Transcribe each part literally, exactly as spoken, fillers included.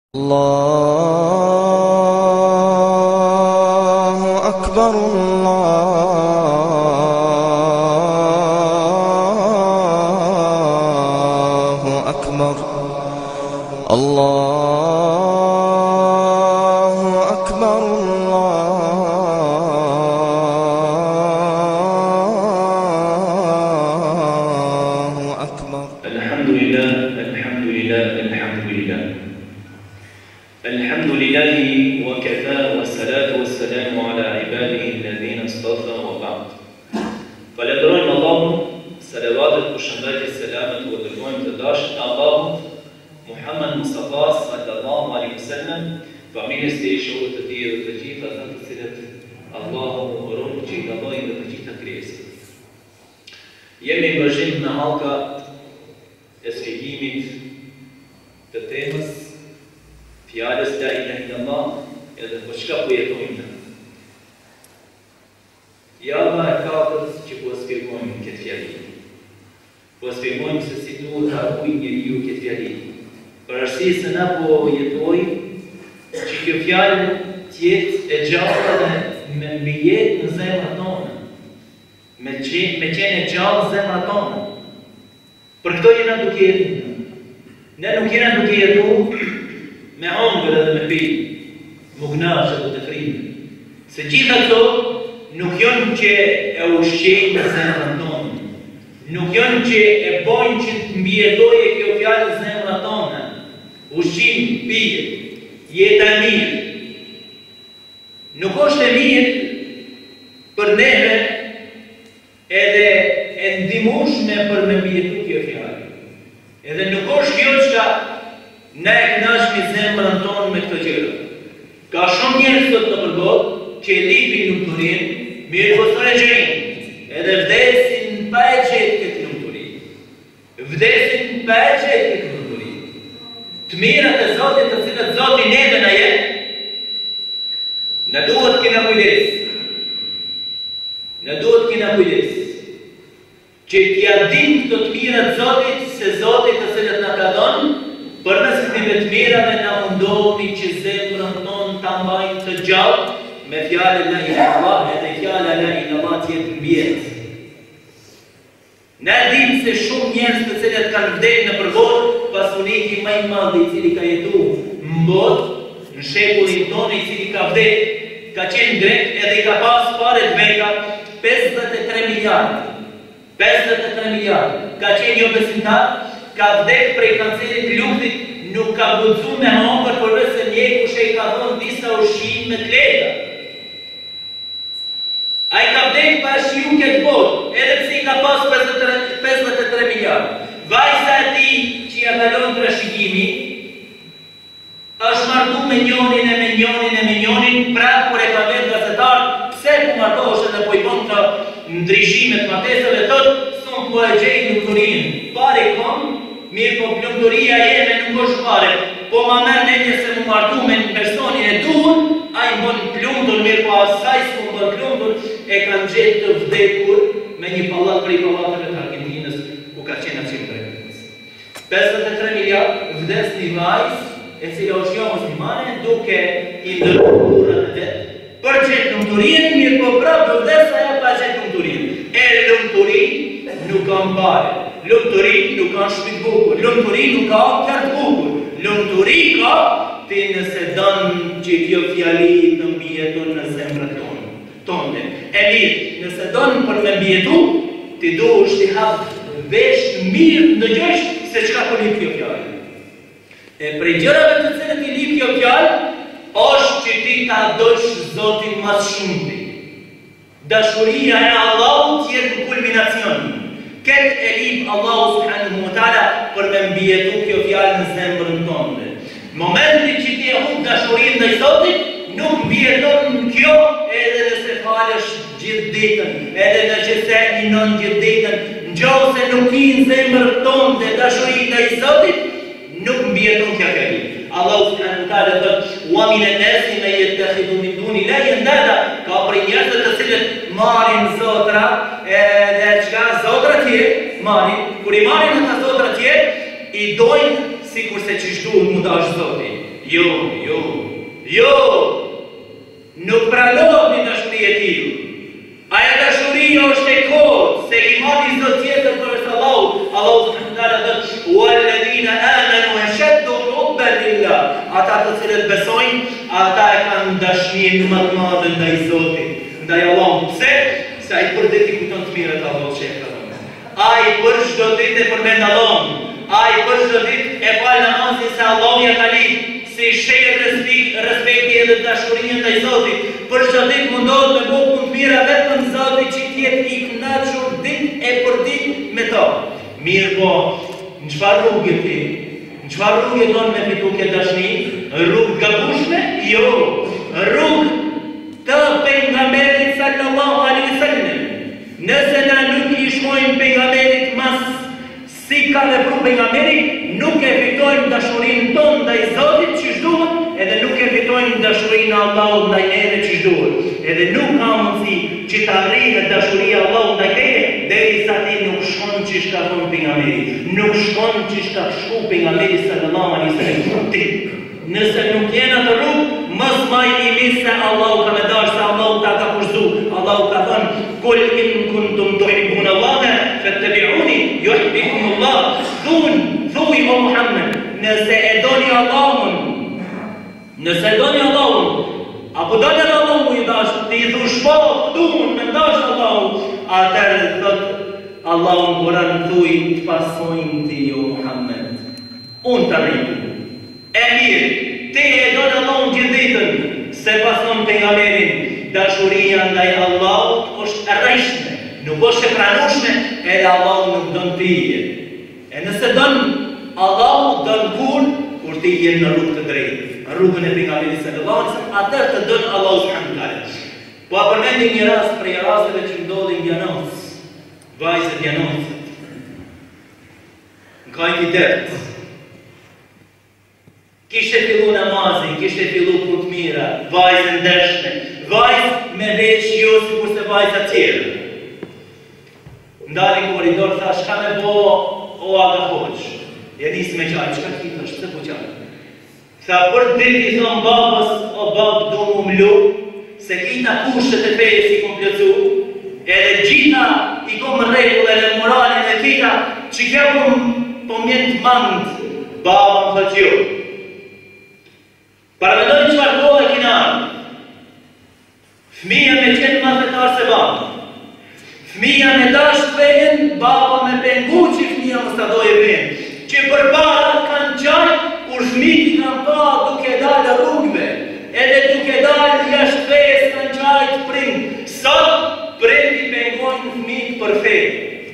الله أكبر الله أكبر الله أكبر الله أكبر. الحمد لله الحمد لله الحمد لله الحمد لله وكفى والصلاة والسلام على عباده الذين اصطفى وبعد. فلدرون الله صلوات الشمال السلامة والدعوة تداش الله محمد مصطفى صلى الله عليه وسلم فمن استيشو وتدير وتجي فتنتصلت الله ورون جي الله وتجي تكريس يمي بجين نهالك اسفيجيمت تتيمس Fjalës la ilaha illallah edhe po çka po jetojmë. Java e katërt që po shpjegojmë këtë fjali. Po shpjegojmë se si duhet të harrojë njeriu këtë fjali. Për arsye se na po jetojmë që kjo fjalë të jetë e gjallë dhe me mbijet në zemrat tona. Me qenë me qenë e gjallë në zemrat tona. Për këto jena duke jetu. Ne nuk jena duke jetu me hongër edhe me pi, mugnashë dhe të frimë. Se gjitha këto nuk jonë që e ushqejnë në zemrën tonë. Nuk jonë që e bojnë që të mbjetoje kjo fjallë në zemrën tonë. Ushqim, pijë, jetë e mirë. Nuk është e mirë për neve edhe e ndimushme për me mbjetu kjo fjallë. Edhe nuk është kjo që ne e knashmi zemrën tonë me këto gjëra. Ka shumë njerëz sot në përbot që e lipin lumturinë, mirë po s'e gjejnë, edhe vdesin pa e gjetë këtë lumturinë. Vdesin pa e gjetë këtë lumturinë. Të mirat e Zotit të cilët Zoti neve na jep, na duhet kena kujdes. Na duhet kena kujdes. Që t'ja dim këto të mirat Zotit, se Zotit të cilët na ka dhënë, për nëse këtive të mirave na mundohemi që zemrën tonë ta mbajmë të gjallë me fjalën la ilaha illallah edhe fjala la ilaha illallah të jetë mbjet. Ne dim se shumë njerëz të cilët kanë vdekur në përbot pasuniki më i madh i cili ka jetuar në botë në shekullin tonë i cili ka vdekur ka qenë grek edhe i ka pas fare të veta pesëdhjetë e tre miliardë. pesëdhjetë e tre miliardë. Ka qenë jo besimtar, ka vdek prej kancerit luktit, nuk ka guxu me hongër, por se njeku që i ka dhënë disa ushqim me të lehta. Ai ka vdek pa shiu këtë botë, edhe pse i ka pas pesëdhjetë e tre miliardë. Vajza e tij që ja kalon trashëgimi, është marrë me njonin e me njonin e me njonin, pra kur e ka vetë gazetar, pse po martohesh edhe po i bën të ndryshime të martesave, thotë son po e gjej lumturinë. Pare kom, mirë po lumturia jeme nuk është pare, po ma merë netje se mu martu me një personin e duhur, a i mbon plumdur, mirë po asaj s'ku mbon plumdur, e kanë gjetë të vdekur me një pallat prej pallatëve të Argentinës, ku ka qenë atë qenë Argentinës. pesëdhjetë e tre miliardë vdes një vajzë, e cila është jo muslimane, duke i ndërrurat e vetë, për gjetë lumturinë, mirë po prapë vdes aja pa gjetë lumturinë. E lumturinë nuk kanë pare. Lumturi nuk ka shpit bukur, lumturi nuk ka kërtë bukur, lumturi ka ti nëse dënë që kjo fjali të mbjeton në zemrët tonë. Tonde. E mirë, nëse dënë për me mbjetu, ti do është i hapë vesh mirë në gjësht se qka po lip kjo fjali. E prej gjërave të cilët i lip kjo fjali, është që ti ta dosh Zotin mas shumëti. Dashuria e Allahut jetë në kulminacioni. Këtë e lip Allahu subhanahu wa ta'ala për me mbjetu kjo fjallë në zemrën tonë. Momentin që ti e hum dashurin dhe i Zotit, nuk mbjeton kjo edhe nëse falësh gjithë ditën, edhe nëse se një nën gjithë ditën, në gjohë se nuk i në zemrën tonë dhe dashurin dhe i Zotit, nuk mbjeton kjo fjallë. Allahu subhanahu wa ta'ala thot, wa min an-nasi man yattakhidhu min duni la andada, ka për njerëzit të cilët marrin zotra dhe çka zotra tjerë marrin, kur i marrin ata zotra tjerë, i dojnë si kurse që shduhet mu dash Zoti. Jo, jo, jo! Nuk pranohet një dashuri e tillë. Aja dashuria është e kodë, se imani s'do tjetër përveç Allahut. Allahu subhanahu wa taala thotë: "Walladhina amanu ashaddu hubban lillah." Ata të cilët besojnë, ata e kanë dashurinë më të madhe ndaj Zotit, ndaj Allahut. Pse? Se ai për ditë i kujton të mirët Allahut shehta. Ai për çdo ditë e përmend Allahun. Ai për çdo ditë e fal namazin se Allahu ja ka lidh. Si sheh respekt, respekti edhe dashuria ndaj Zotit. Për çdo ditë mundohet me bëu punë të mira vetëm Zoti që të jetë i kënaqur ditë e për ditë me to. Mirë po, në çfarë rrugë ti? Në çfarë rrugë don me fitu këtë dashni? Rrugë gabueshme? Jo. Rrugë të pejgamberit sallallahu alaihi wasallam. Nëse na nuk i shmojmë pejgamberit mas si ka vepruar pejgamberi, nuk e fitojmë dashurinë tonë ndaj Zotit që duhet, edhe nuk e fitojmë dashurinë e Allahut ndaj neve që duhet. Edhe nuk ka mundësi që të arrihet dashuria e Allahut ndaj teje derisa ti nuk shkon çish ka thonë pejgamberi. Nuk shkon çish ka shku pejgamberi sallallahu alaihi wasallam. Ti nëse nuk jena të rrugë, mos maj i misë se Allahu ka me dash, se Allahu ta ka kurzu. Allahu ka thënë: "Kul in kuntum tuhibbuna Allaha fattabi'uni yuhibbukum Allah." Thun, thuj o Muhammed, nëse e doni Allahun, nëse e doni Allahun, apo doni Allahun i dash, ti i thush po, duhen me dash Allahu, atëherë thot Allahu në Kur'an thuj të pasojnë ti o Muhammed. Unë të rritë. E mirë, ti e donë Allahun gjithë ditën, se pason pejgamberin, dashuria ndaj Allahut është e rreshme, nuk është e pranueshme, edhe Allahu nuk don tije. E nëse don Allahu don kur, kur ti je në rrugë të drejtë, në rrugën e pejgamberit sallallahu alaihi wasallam, atëherë të don Allahu subhanahu wa taala. Po a përmendim një rast prej rasteve që ndodhin Janos, vajzët Janosit. Në kajti dërtë. Kishte fillu namazin, kishte fillu punë të mira, vajzë ndershme, vajzë me veç jo si kurse vajzë tjerë. Ndali në koridor, tha, shka me bo, o aga hoqë. E nisë me qaj, shka ki thash, pëse po qaj? Tha, për ditë i thonë babës, o babë do mu mlu, se kita kushtet e fejës i kom plëcu, edhe gjitha i kom regull edhe moralin e kita, që kjo po mjenë të mandë, baba më thë jo. Para me dojnë qëfar kohë e kina arë. Fëmija me qenë ma fetarë se baba. Fëmija me dash të fejën, baba me pengu që fëmija më sta dojë fejën. Që për para kanë qaj, kur fëmiti kanë pa duke dalë rrugve, edhe duke dalë jashtë fejës kanë qaj të prind. Sot, prindi pengojnë fëmijë për fejë.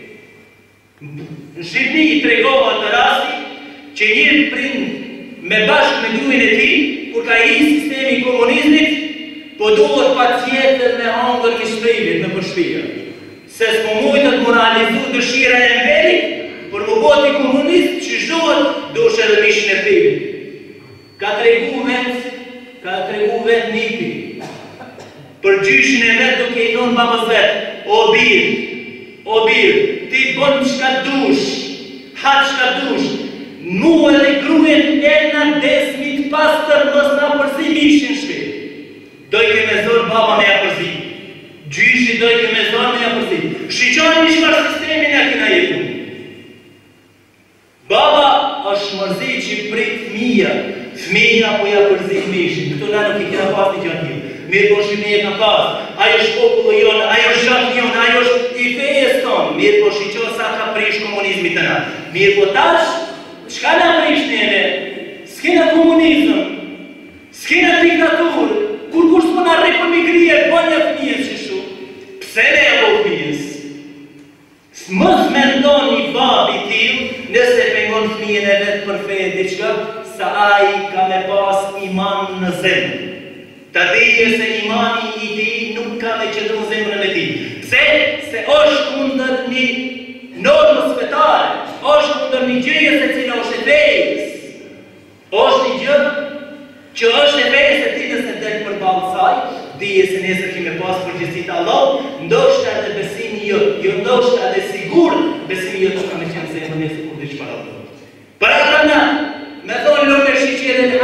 Në Shqipni i tregova të rasti, që një prind me bashkë me gruin e ti, kur ka i sistemi komunizmit, po duhet pa tjetër me hangër një shprejvit në përshpia. Se s'po mujtë të moralizu dëshira e mberit, për më boti komunist që shduhet, duhet edhe mishën e frivit. Ka tregu vetë, ka tregu vetë nipi. Për gjyshin e vetë duke i thonë babës vetë, o birë, o birë, ti bënë qka dush, hatë qka dush, mu edhe grujen e nga desmit pastër mës nga përzi mishin shpit. Dojke me zorë baba me ja përzi. Gjyshi dojke me zorë me ja përzi. Shqyqojnë një shkar sistemin e kina jetu. Baba është mërzi që prit fëmija. Fëmija po ja përzi mishin. Këtu na nuk i kina pas një gjatë një. Mirë po shqime e ka pas. Ajo është popullu jonë, ajo është gjatë jonë, ajo është i fejes tonë. Mirë po shqyqo sa ka prish komunizmi të na. Mirë po tash, qka na prish njene? S'kena komunizëm, s'kena diktaturë, kur kur s'po na rri për migrije, bëllë e fëmijës që shu. Pse ne e bo fëmijës? Mës me ndonë një babi t'il, nëse pengon fëmijën e vetë për fejë diqka, sa aji ka me pas iman në zemë. Ta dhije se imani i ti nuk ka me qëtru zemrën e ti. Pse? Se është kundër një normës fetare, është kundër një gjëje se cila është e fejës. është një gjë që është e fejës e ti nëse delë për balë saj, dhije se nesër kime pas përgjësit Allah, ndoshta edhe besimi jë, jo ndoshta edhe sigur besimi jë të ka me qenë zemë nesër kur dhe që para të. Para të në, me thonë lukë e shqyqe dhe alhamdulillah,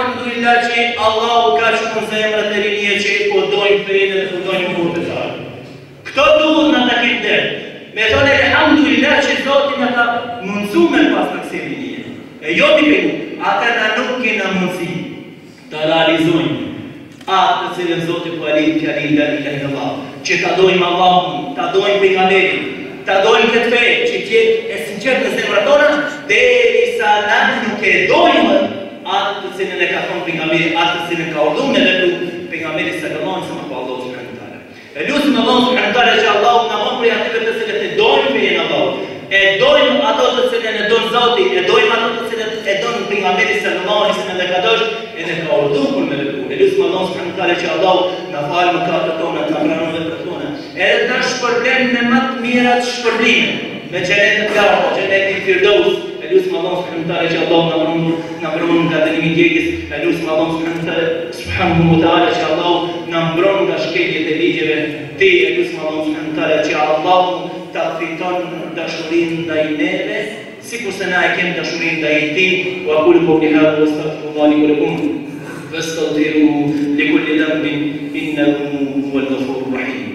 alhamdulillah që Allahu ka që në zemrët e rinje që po dojnë fejnë dhe po dojnë më të zarë. Këto duhet në takim dhe. Me thonë alhamdulillah që Zotin në ka mundësu me pas në kësi rinje. E jo t'i pegu, ata në nuk kena mundësi të realizojnë atë të cilën Zotin po alim fjalin dhe i lehë Allah. Që ta dojmë Allahun, ta dojmë pejgamberin, ta dojmë këtë fejë që tjetë e sinqert në zemrët tona, deri sa na nuk e dojmë atë të cilën e ka thonë pejgamberi, atë të cilën ka urdhëruar me vepru pejgamberi sallallahu alaihi wasallam pa Allahu subhanahu wa taala. E lutim Allahu subhanahu wa taala që Allahu na mund për atë të cilët e dojmë fejen Allahu. E dojmë ato të cilën e don Zoti, e dojmë ato të cilët e don pejgamberi sallallahu alaihi wasallam dhe ka dosh edhe ka urdhëruar me vepru. E lutim Allahu subhanahu wa taala që Allahu na falë mëkatet tona, na pranon veprat tona. Edhe ta shpërblen me më të mirat shpërblime, me xhenetin e lartë, xhenetin Firdaus. Lusim Allah subhanahu wa taala që Allah na mëron na mëron nga dënimi i djegjes. Lusim Allah subhanahu wa taala subhanahu wa taala që Allah na mëron nga shkeljet e ligjeve te. Lusim Allah subhanahu wa taala që Allah ta fiton dashurinë ndaj neve, sikur se na e kemi dashurinë ndaj tij. Wa aqulu qawli hadha wa astaghfirullaha li wa lakum fastaghfiruhu li kulli dhanbin innahu huwal ghafurur rahim.